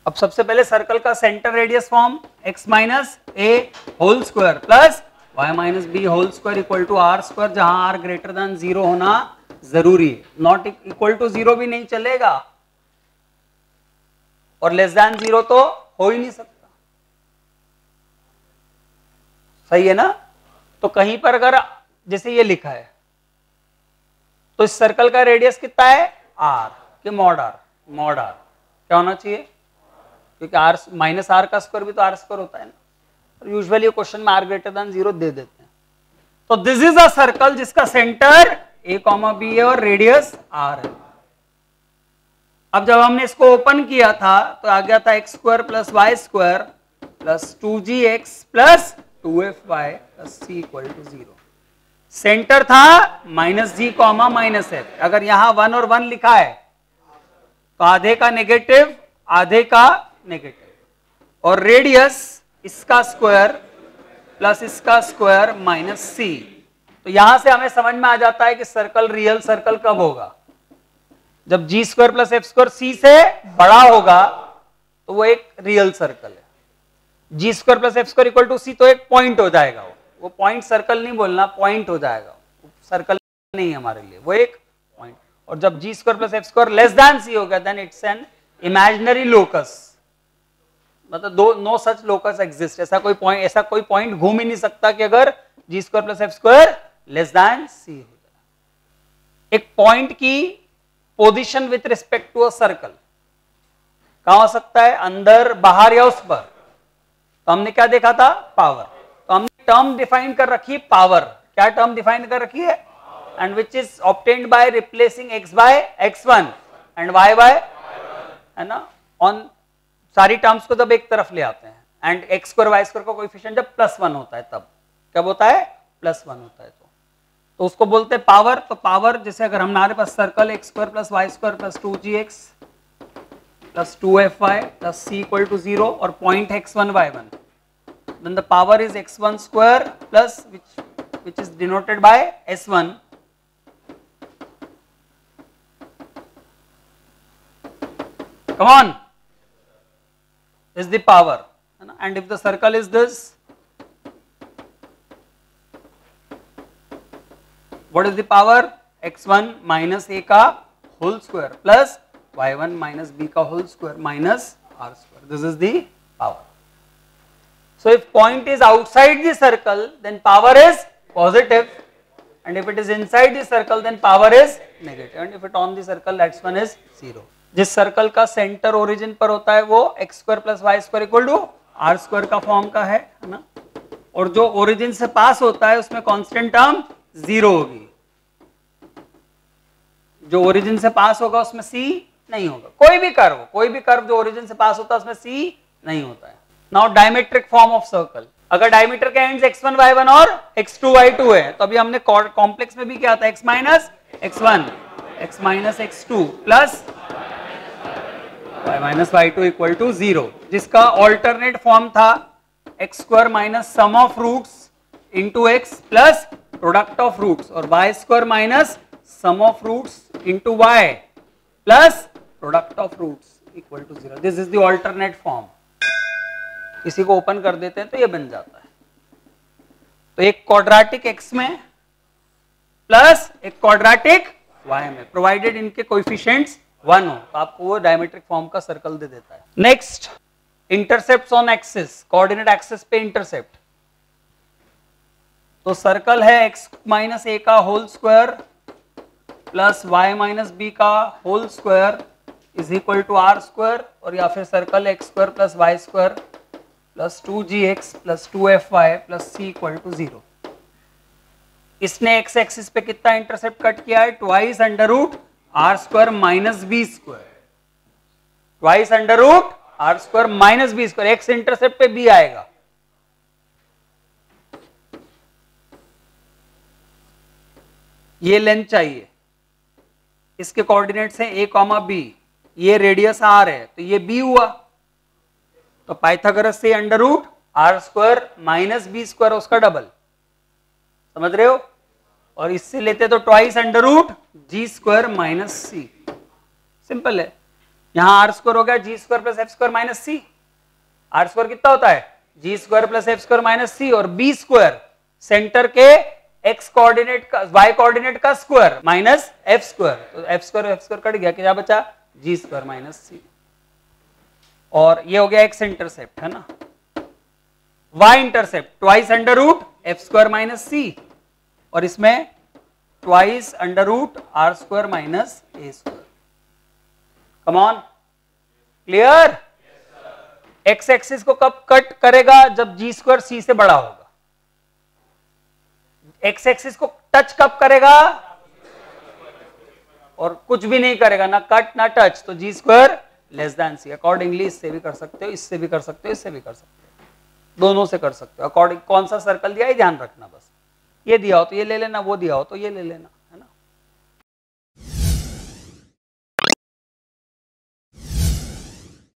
अब सबसे पहले सर्कल का centre radius form x minus a whole square plus y minus b whole square equal to r square, जहां r greater than 0 होना जरूरी है, नॉट इक्वल टू 0 भी नहीं चलेगा और लेस देन 0 तो हो ही नहीं सकता, सही है ना। तो कहीं पर अगर जैसे ये लिखा है तो इस सर्कल का रेडियस कितना है r के मॉड r क्या होना चाहिए, क्योंकि r माइनस r का स्क्वायर भी तो r स्क्वायर होता है ना, यूजुअली क्वेश्चन में r ग्रेटर देन 0 दे देते हैं। तो दिस इज अ सर्कल जिसका सेंटर a कॉमा बी है और रेडियस r है। अब जब हमने इसको ओपन किया था तो आ गया था x square plus y square plus 2gx plus 2fy plus c equal to 0। Centre था minus g comma minus f. अगर यहां 1 और 1 लिखा है तो आधे का नेगेटिव आधे का नेगेटिव, और रेडियस इसका स्क्वायर प्लस इसका स्क्वायर माइनस सी। तो यहां से हमें समझ में आ जाता है कि सर्कल रियल सर्कल कब होगा, जब g square plus f square c से बड़ा होगा तो वो एक रियल सर्कल है। G square plus f square equal to c तो एक पॉइंट हो जाएगा, वो पॉइंट सर्कल नहीं बोलना, पॉइंट हो जाएगा, सर्कल नहीं है हमारे लिए, वो एक पॉइंट। और जब g square plus f square less than c होगा then it's an imaginary locus, मतलब नो सच लोकस एग्जिस्ट। ऐसा कोई पॉइंट घूम ही नहीं सकता कि अगर g square plus f square less than c हो जाए। एक पॉइंट की position with respect to a circle कहां हो सकता है, अंदर बाहर या उस पर। तो हमने क्या देखा था, पावर। तो हमने टर्म डिफाइन कर रखी है पावर। क्या टर्म डिफाइन कर रखी है, and which is obtained by replacing x by x1 and y by, है ना, ऑन सारी टर्म्स को जब एक तरफ ले आते हैं and x square y square का कोएफिशिएंट जब +1 होता है तब कब होता है, +1 होता है, तो उसको बोलते हैं पावर। तो पावर जैसे अगर हमारे पास circle x square plus y square plus 2gx plus 2fy plus c equal to 0 और point x1 y1, then the power is x1 square plus which is denoted by s1 come on is the power, and if the circle is this, what is the power, x1 minus a का whole square plus y1 minus b का whole square minus r square, this is the power. So if point is outside the circle then power is positive, and if it is inside the circle then power is negative, and if it on the circle that's one is 0. जिस circle का centre origin पर होता है वो x square plus y square equal to r square का form का है ना, और जो ओरिजिन से पास होता है उसमें कांस्टेंट टर्म 0 होगी, जो ओरिजिन से पास होगा उसमें सी नहीं होगा। कोई भी कर्व जो ओरिजिन से पास होता है उसमें सी नहीं होता है। Now diametric form of circle, अगर डायमीटर के एंड्स x1 y1 और x2 y2 है तो अभी हमने कॉम्प्लेक्स में भी क्या था, x minus x1 x minus x2 plus y minus y2 equal to 0, जिसका ऑल्टरनेट फॉर्म था x square minus sum of roots into x plus product of roots, और y square minus sum of roots into y plus product of roots equal to 0। This is the alternate form. इसी को open कर देते हैं तो ये बन जाता है। तो एक क्वाड्रेटिक x में प्लस एक क्वाड्रेटिक y में, प्रोवाइडेड इनके कोएफिशिएंट्स 1 हो तो आपको वो डायमेट्रिक फॉर्म का सर्कल दे देता है। Next, intercepts on axis, coordinate axis पे इंटरसेप्ट। तो सर्कल है x माइनस a का whole square plus y minus b का whole square is equal to r square, और या फिर circle x square plus y square plus 2gx plus 2fy plus c equal to 0। इसने x axis पे कितना intercept cut किया है, twice under root r square minus b square, twice under root r square minus b square, x intercept पे b आएगा। ये length चाहिए, इसके कोऑर्डिनेट्स हैं a कॉमा b, ये रेडियस r है तो ये b हुआ, तो पाइथागोरस से under root r square minus b square उसका डबल, समझ रहे हो, और इससे लेते तो twice under root g square minus c, simple है। यहां आर स्क्वायर हो गया g square plus f square minus c. R square कितना होता है? G square plus f square minus c, और बी स्क्वायर सेंटर के एक्स कोऑर्डिनेट का वाई कोऑर्डिनेट का स्क्वायर माइनस एफ स्क्वायर, तो एफ स्क्वायर कट गया, क्या बचा? G square minus c. और ये हो गया एक्स इंटरसेप्ट, है ना। Y intercept twice under root f square minus c, और इसमें twice under root r square minus a square. Come on, clear? X axis को कब कट करेगा? जब जी स्क्वायर सी से बड़ा होगा। एक्स एक्सिस को टच कब करेगा? और कुछ भी नहीं करेगा, ना कट ना टच, तो g square less than c. Accordingly इससे भी कर सकते हो, इससे भी कर सकते हो, इससे भी कर सकते हो, दोनों से कर सकते हो। अकॉर्डिंग कौन सा सर्कल दिया है ध्यान रखना, बस ये दिया हो तो ये ले लेना, वो दिया हो तो ये ले लेना।